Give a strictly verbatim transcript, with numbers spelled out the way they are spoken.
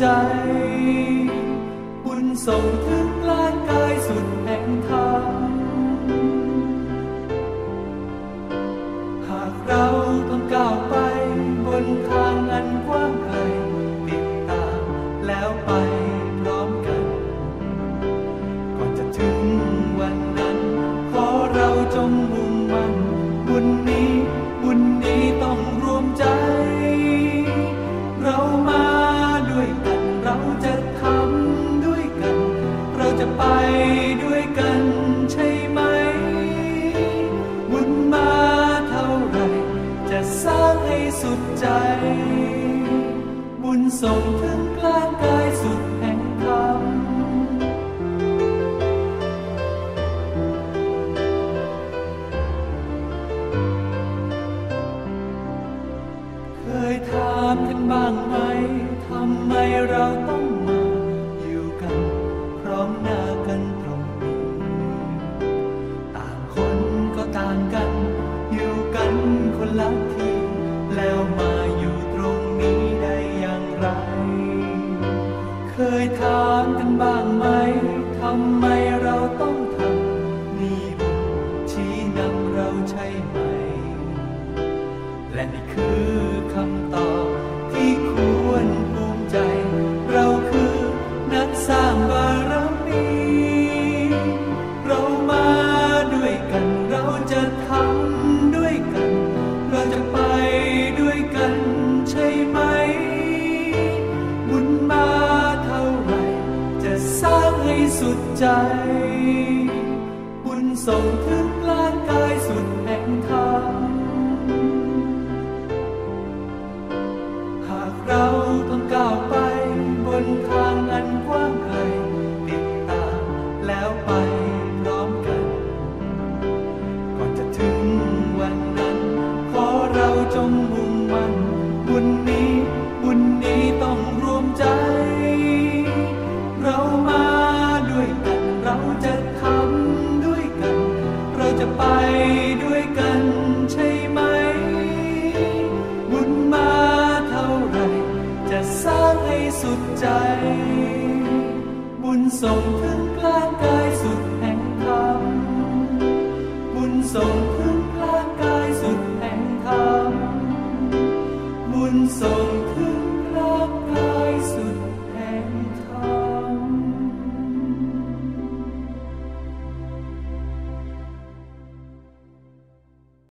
บุญส่งถึงร่างกายสุดแห่งธรรมหากเราต้องก้าวไปบนทางอันกว้างไกลติดตามแล้วไปพร้อมกันก่อนจะถึงวันนั้นขอเราจงมุ่งมั่นบุญนี้บุญนี้ต้องรวมใจเรามาด้วยกันเราจะทำด้วยกันเราจะไปด้วยกันใช่ไหมบุญมาเท่าไรจะสร้างให้สุดใจบุญส่งถึงกลางกายสุดแห่งธรรมเคยถามกันบ้างไหมทำไมเราต้องมาอยู่กันพร้อมหน้ากันตรงนี้ต่างคนก็ต่างกันอยู่กันคนละที่แล้วมาอยู่ตรงนี้ได้อย่างไรเคยถามกันบ้างไหมทำไมเราต้องทำนี่บุญชี้นำเราใช่ไหมและนี่คือคำตอบที่ควรภูมิใจเราคือนักสร้างบารมีเรามาด้วยกันเราจะทำด้วยกันเราจะไปด้วยกันใช่ไหมบุญมาเท่าไรจะสร้างให้สุดใจบุญส่งถึงร่างกายสุดแห่งธรรมหากเราต้องก้าวไปบนทางอันกว้างไกลติดตามแล้วไปพร้อมกันก่อนจะถึงวันนั้นขอเราจงมุ่งมั่นบุญนี้บุญนี้ต้องรวมใจเรามาด้วยกันเราจะทำด้วยกันเราจะไปด้วยกันใช่ไหมบุญมาเท่าไรจะสร้างให้สุดใจบุญส่งถึง